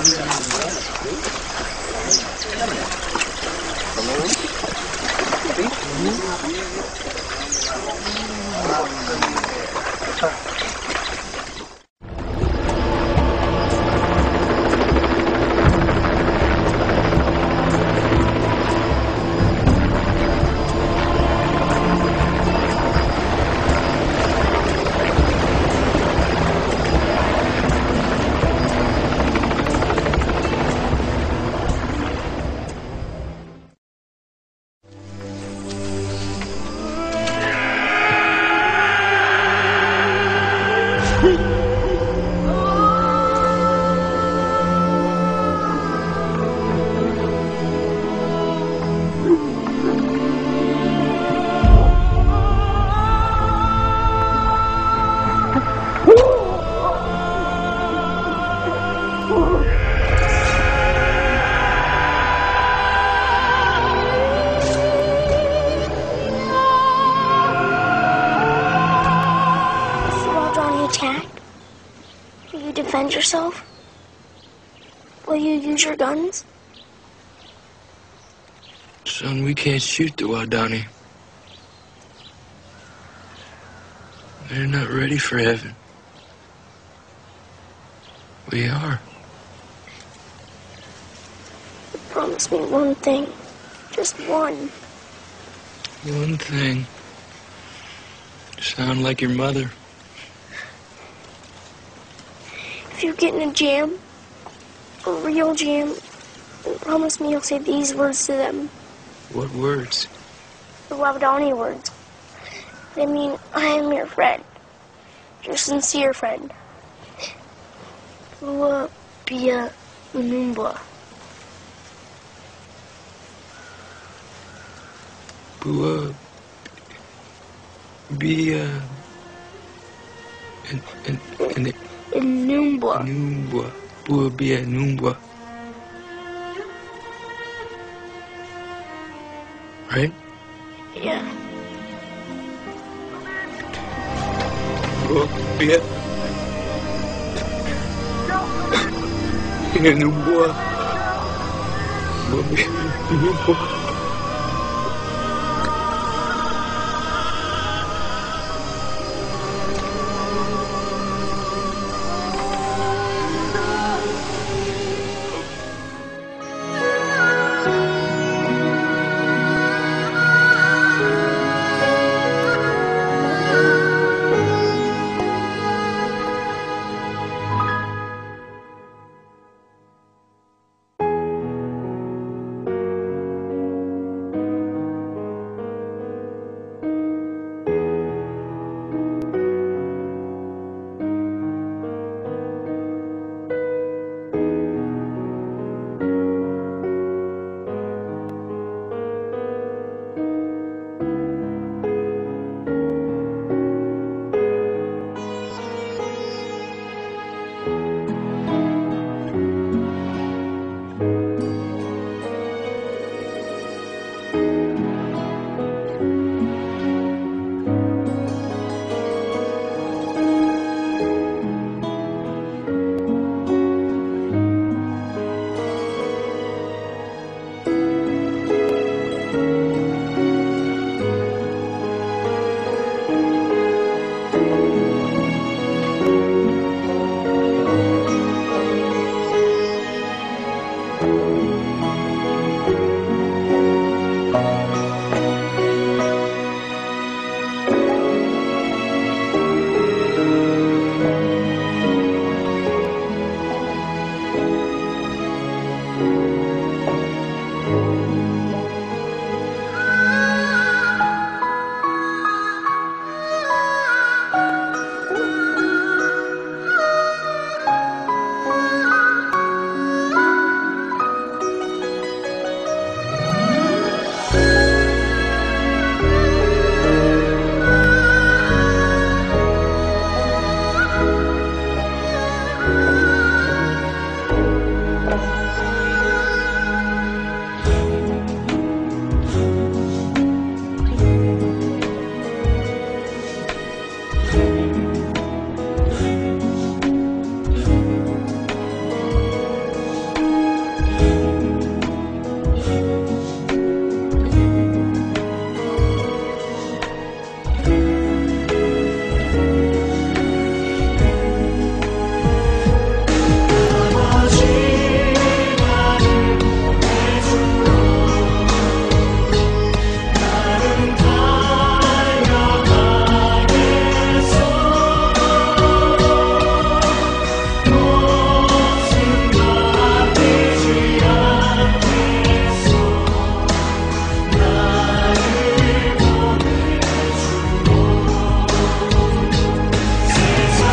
Will you defend yourself? Will you use your guns? Son, we can't shoot the Waodani. They're not ready for heaven. We are. Promise me one thing. Just one. One thing. You sound like your mother. If you get in a jam, a real jam, promise me you'll say these words to them. What words? The Waodani words. They mean, I am your friend. Your sincere friend. Bua Bia Unumbwa. Bua Bia Unumbwa. Numbwa. Bua Bia Numbwa. Right? Yeah. Bua Bia Numbwa. Bua Bia Numbwa.